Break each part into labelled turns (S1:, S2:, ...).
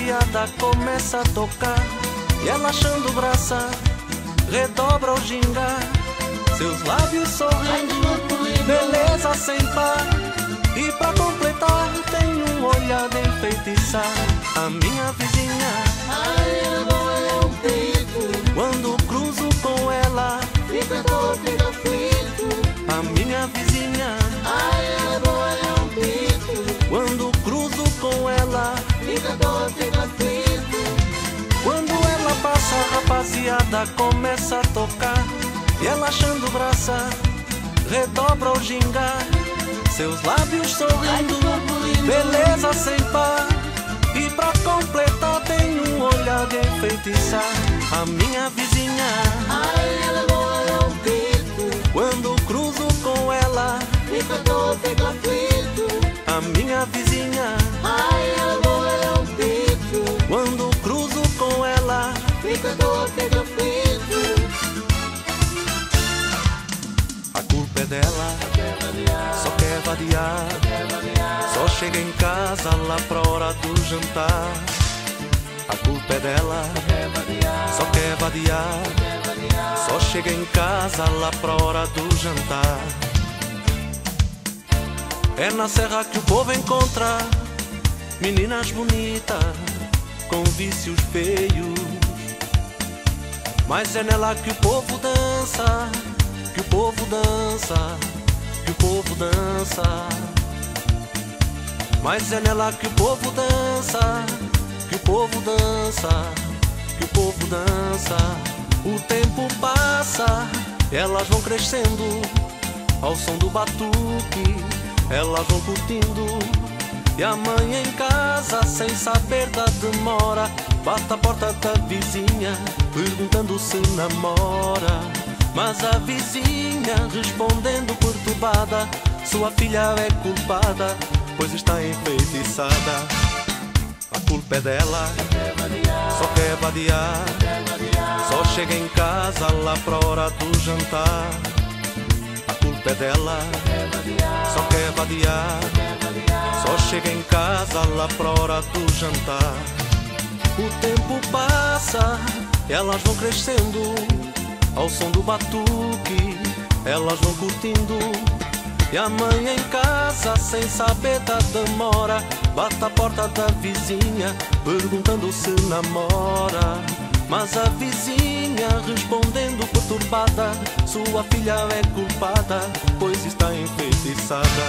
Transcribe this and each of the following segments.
S1: rapaziada começa a tocar e ela achando graça redobra o ginga. Seus lábios sorrindo, beleza sem par. E pra completar tem um olhar de enfeitiçar. A minha vizinha,
S2: ai, ela é um peito.
S1: quando cruzo com ela,
S2: Fica todo, fica aflito.
S1: a minha vizinha,
S2: Ai, ela é um peito.
S1: quando cruzo com ela,
S2: Fica todo, fica aflito.
S1: quando ela passa, a rapaziada começa a tocar e ela achando graça redobra o ginga. Seus lábios sorrindo, beleza sem par. E pra completar tem um olhar de enfeitiçar. A minha vizinha,
S2: Ai, ela é um peito.
S1: quando cruzo com ela,
S2: Fica todo, fica aflito.
S1: a minha vizinha,
S2: Ai, ela é um peito.
S1: quando cruzo com ela,
S2: Fica todo, fica aflito.
S1: a culpa é dela, só quer vadiar, só chega em casa lá pra hora do jantar. A culpa é dela, só quer vadiar, só chega em casa lá pra hora do jantar. É na serra que o povo encontra meninas bonitas com vícios feios, mas é nela que o povo dança, que o povo dança, que o povo dança. Mas é nela que o povo dança, que o povo dança, que o povo dança. O tempo passa, elas vão crescendo ao som do batuque, elas vão curtindo. E a mãe em casa, sem saber da demora, bate a porta da vizinha, perguntando se namora. Mas a vizinha, respondendo perturbada, sua filha é culpada, pois está enfeitiçada. A culpa é dela, só quer vadiar, só chega em casa lá pra hora do jantar. A culpa é dela, só quer vadiar, só chega em casa lá pra hora do jantar. O tempo passa, elas vão crescendo ao som do batuque, elas vão curtindo. E a mãe em casa, sem saber da demora, bate a porta da vizinha, perguntando se namora. Mas a vizinha, respondendo perturbada, sua filha é culpada, pois está enfeitiçada.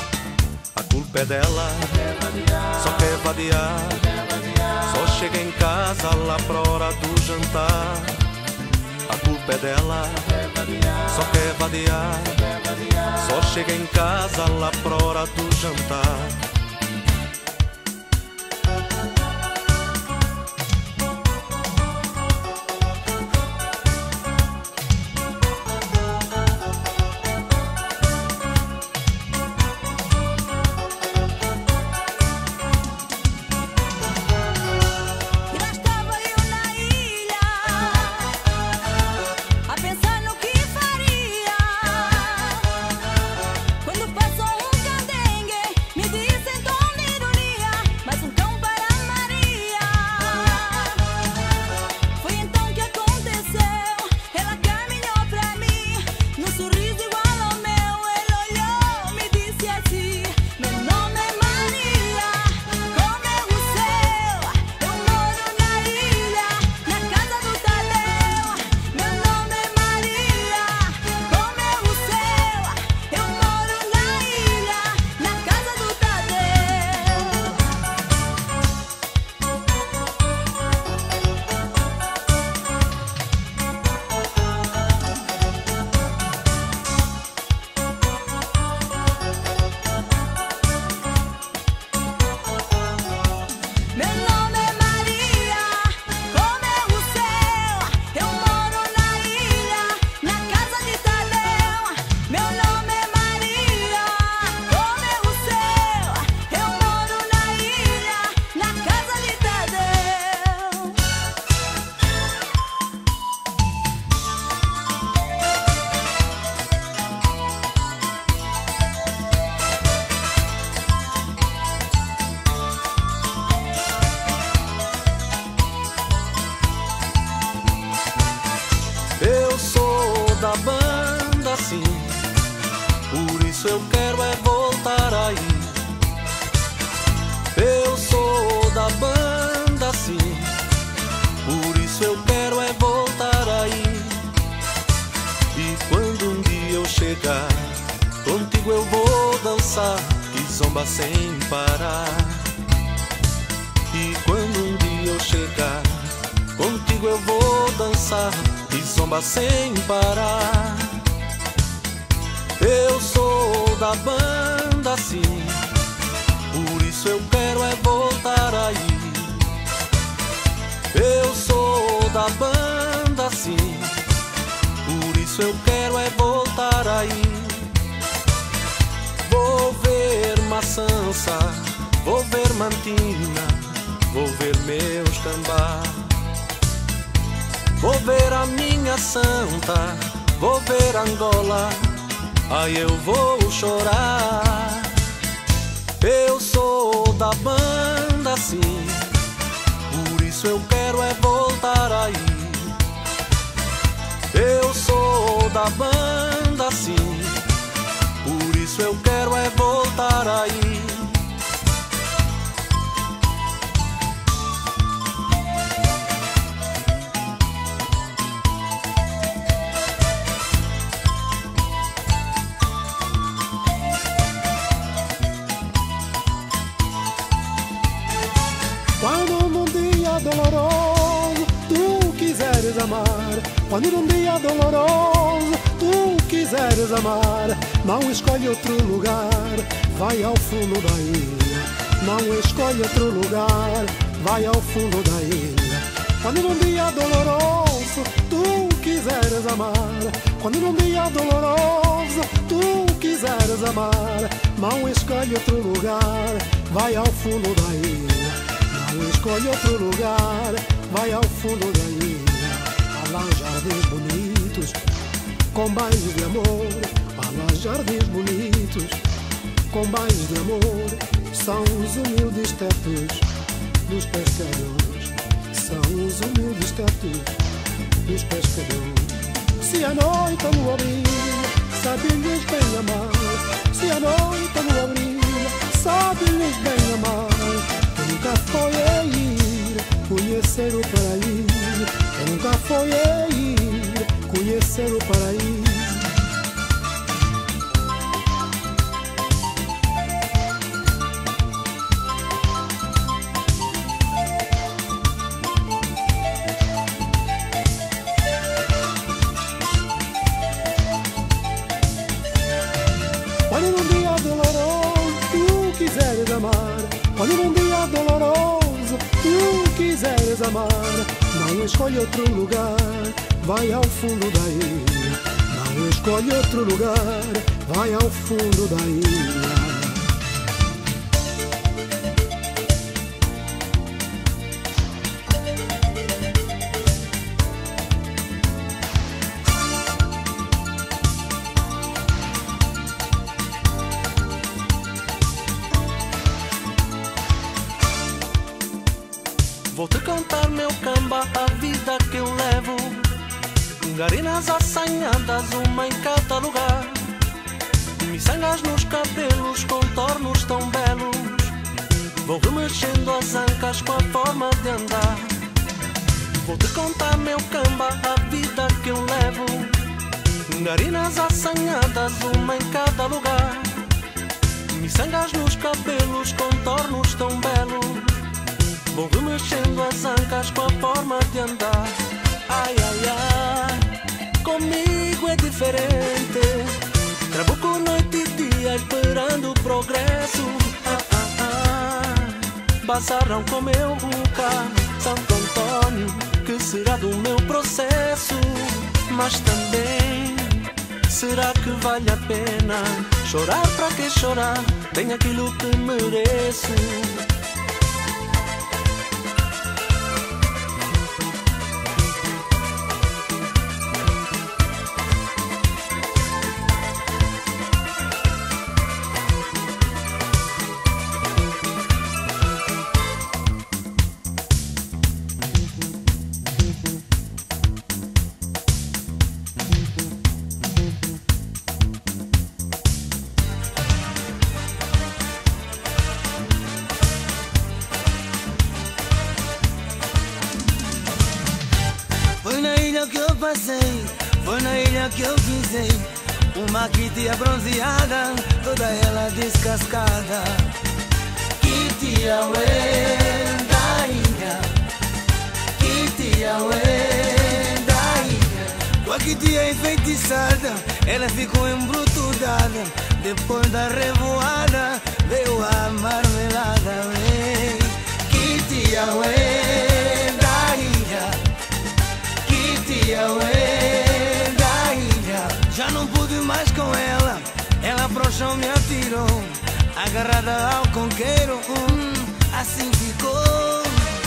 S1: A culpa é dela, só quer vadiar, só chega em casa lá pra hora do jantar. A culpa é dela, só quer vadiar, só chega em casa lá pra hora do jantar.
S3: Quando passou um candengue, me disse
S1: isso eu quero é voltar aí. Eu sou da banda sim, por isso eu quero é voltar aí. E quando um dia eu chegar, contigo eu vou dançar e zomba sem parar. E quando um dia eu chegar, contigo eu vou dançar e zomba sem parar. Eu sou da banda sim, por isso eu quero é voltar aí. Eu sou da banda sim, por isso eu quero é voltar aí. Vou ver Maçança, vou ver Mantina, vou ver meus cambá. Vou ver a minha santa, vou ver Angola, aí eu vou chorar. Eu sou da banda sim, por isso eu quero é voltar aí. Eu sou da banda sim, por isso eu quero é voltar aí.
S3: Quando num dia doloroso tu quiseres amar, quando num dia doloroso tu quiseres amar, não escolhe outro lugar, vai ao fundo da ilha. Não escolhe outro lugar, vai ao fundo da ilha. Quando num dia doloroso tu quiseres amar, quando num dia doloroso tu quiseres amar, não escolhe outro lugar, vai ao fundo da ilha. Não escolhe outro lugar, vai ao fundo da ilha. Há lá jardins bonitos, com bairros de amor. Há lá jardins bonitos, com bairros de amor. São os humildes tetos dos pescadores, são os humildes tetos dos pescadores. Se a noite no abril, sabe-lhes bem amar. Se a noite no abril, sabe-lhes bem amar. Nunca foi a ir conhecer o paraíso. Eu nunca foi a ir conhecer o paraíso. Quando num dia doloroso tu quiseres amar, quando num dia doloroso tu quiseres amar, não escolhe outro lugar, vai ao fundo da ilha. Não escolhe outro lugar, vai ao fundo da ilha.
S1: Vou te contar meu camba, a vida que eu levo. Garinas assanhadas, uma em cada lugar. Miçangas nos cabelos, contornos tão belos. Vou remexendo as ancas com a forma de andar. Vou te contar meu camba, a vida que eu levo. Garinas assanhadas, uma em cada lugar. Miçangas nos cabelos, contornos tão belos. Vou remexendo as ancas com a forma de andar. Ai, ai, ai, comigo é diferente. Trabuco noite e dia esperando o progresso. Bazarrão com meu buca, Santo Antônio, que será do meu processo? Mas também, será que vale a pena chorar? Pra que chorar? Tenho aquilo que mereço.
S4: ilha que eu pisei, uma quitia bronzeada, toda ela descascada. Quitia da ilha, quitia da ilha. Com a quitia enfeitiçada, ela ficou embrutudada. Depois da revoada, veio a marmelada. Quitia da ilha, quitia da ilha. Já não pude mais com ela, ela pro chão me atirou, agarrada ao conqueiro, assim ficou.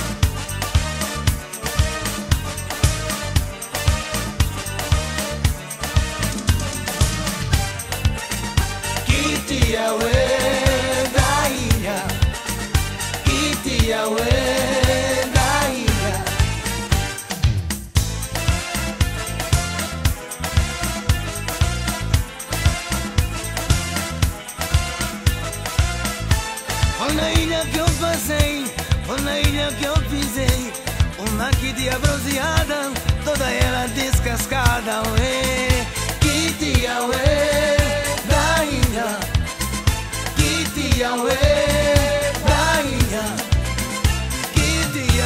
S4: Quitia da ilha, quitia da ilha. Foi na ilha que eu passei, foi na ilha que eu pisei, uma quitia bronzeada, toda ela descascada. Quitia da ilha, quitia da ilha, quitia.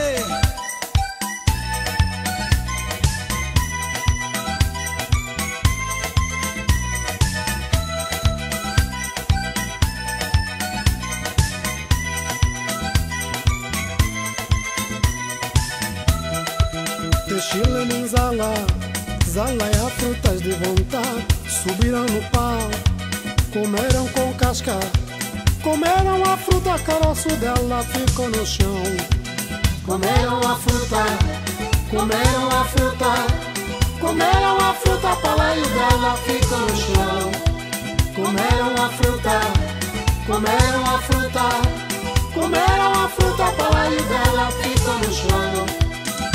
S3: Deschilam em Zala, Zala é a frutas de vontade. Subiram no pau, comeram com casca, comeram a fruta, caroço dela ficou no chão.
S2: Comeram a fruta, comeram a fruta, comeram a fruta, palaio dela ficou no chão. Comeram a fruta, comeram a fruta, comeram a fruta, palaio dela ficou no chão.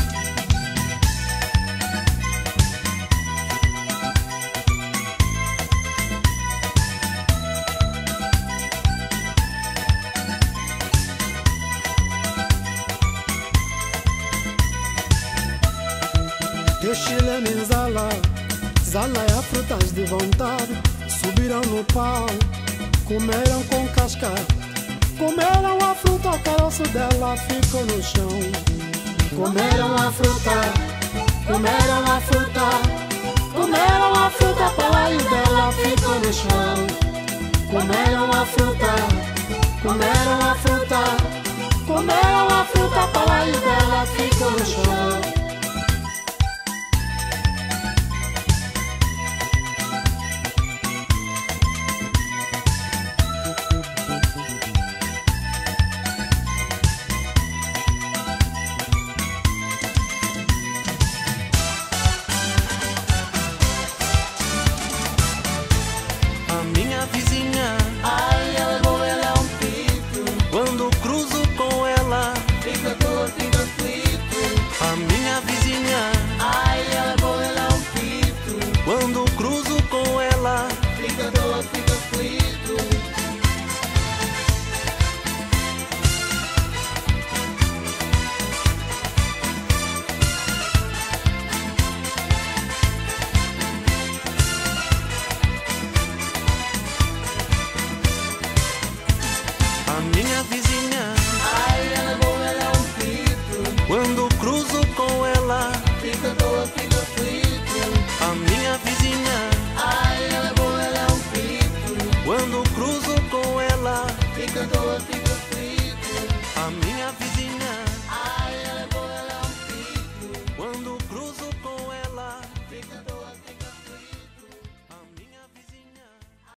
S3: Deschilam em Zala, Zala é a frutas de vontade. Subiram no pau, comeram com casca, comeram a fruta, o caroço dela ficou no chão.
S2: Comeram a fruta, comeram a fruta, comeram a fruta, palaio dela ficou no chão. Comeram a fruta, comeram a fruta, comeram a fruta, palaio dela ficou no chão.
S1: Vizinha,
S2: Ai, ela é boa, ela é um pito.
S1: quando cruzo com ela,
S2: Fica todo, fica aflito.
S1: a minha vizinha,
S2: Ai, ela é boa, ela é um pito.
S1: quando cruzo com ela,
S2: Fica todo, fica aflito.